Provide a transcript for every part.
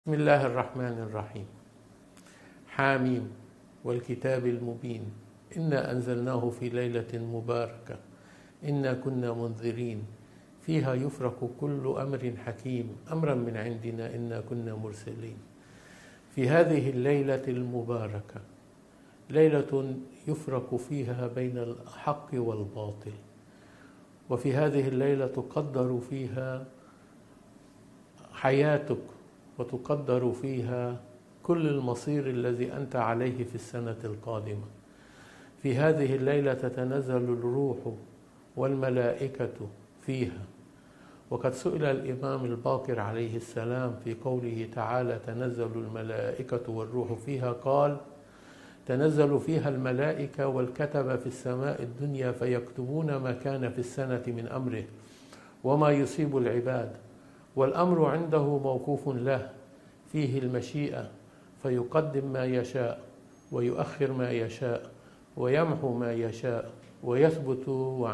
بسم الله الرحمن الرحيم. حاميم والكتاب المبين إنا أنزلناه في ليلة مباركة إنا كنا منذرين فيها يفرق كل أمر حكيم أمرا من عندنا إنا كنا مرسلين. في هذه الليلة المباركة ليلة يفرق فيها بين الحق والباطل، وفي هذه الليلة تقدر فيها حياتك وتقدر فيها كل المصير الذي أنت عليه في السنة القادمة. في هذه الليلة تتنزل الروح والملائكة فيها، وقد سئل الإمام الباقر عليه السلام في قوله تعالى تنزل الملائكة والروح فيها، قال تنزل فيها الملائكة والكتب في السماء الدنيا فيكتبون ما كان في السنة من أمره وما يصيب العباد، والأمر عنده موقوف له فيه المشيئة فيقدم ما يشاء ويؤخر ما يشاء ويمحو ما يشاء ويثبت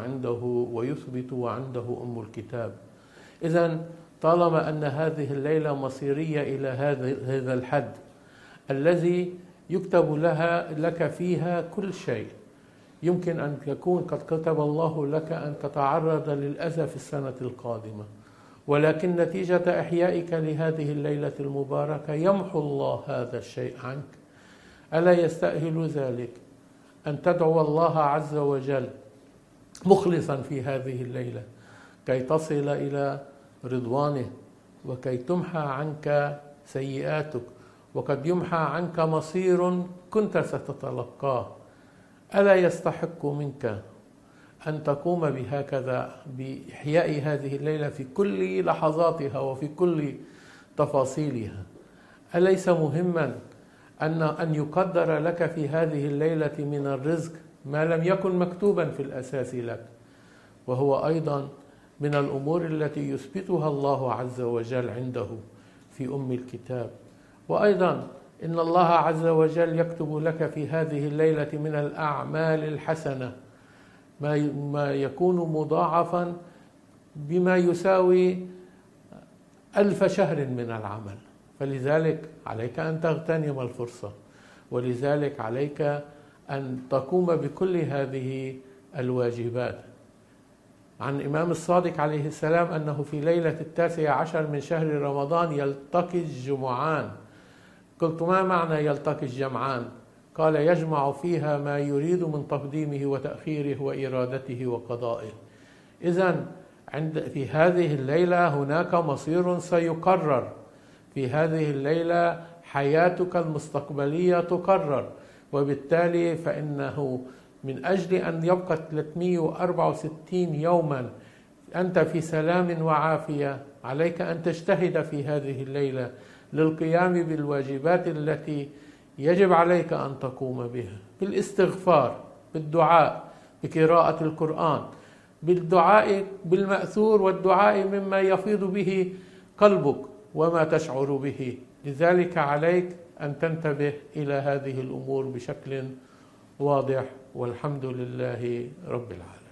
وعنده أم الكتاب. إذن طالما أن هذه الليلة مصيرية إلى هذا الحد الذي يكتب لك فيها كل شيء، يمكن أن يكون قد كتب الله لك أن تتعرض للأذى في السنة القادمة، ولكن نتيجة إحيائك لهذه الليلة المباركة يمحو الله هذا الشيء عنك. ألا يستأهل ذلك أن تدعو الله عز وجل مخلصا في هذه الليلة كي تصل إلى رضوانه وكي تمحى عنك سيئاتك، وقد يمحى عنك مصير كنت ستتلقاه. ألا يستحق منك أن تقوم بهكذا بإحياء هذه الليلة في كل لحظاتها وفي كل تفاصيلها؟ أليس مهما أن يقدر لك في هذه الليلة من الرزق ما لم يكن مكتوبا في الأساس لك؟ وهو أيضا من الأمور التي يثبتها الله عز وجل عنده في أم الكتاب. وأيضا إن الله عز وجل يكتب لك في هذه الليلة من الأعمال الحسنة ما يكون مضاعفا بما يساوي 1000 شهر من العمل. فلذلك عليك أن تغتنم الفرصة، ولذلك عليك أن تقوم بكل هذه الواجبات. عن الإمام الصادق عليه السلام أنه في ليلة 19 من شهر رمضان يلتقي الجمعان. قلت ما معنى يلتقي الجمعان؟ قال يجمع فيها ما يريد من تقديمه وتأخيره وإرادته وقضائه. إذن في هذه الليلة هناك مصير سيقرر، في هذه الليلة حياتك المستقبلية تقرر، وبالتالي فإنه من أجل أن يبقى 364 يوما أنت في سلام وعافية عليك أن تجتهد في هذه الليلة للقيام بالواجبات التي يجب عليك أن تقوم بها، بالاستغفار، بالدعاء، بقراءة القرآن، بالدعاء بالمأثور والدعاء مما يفيض به قلبك وما تشعر به. لذلك عليك أن تنتبه إلى هذه الأمور بشكل واضح، والحمد لله رب العالمين.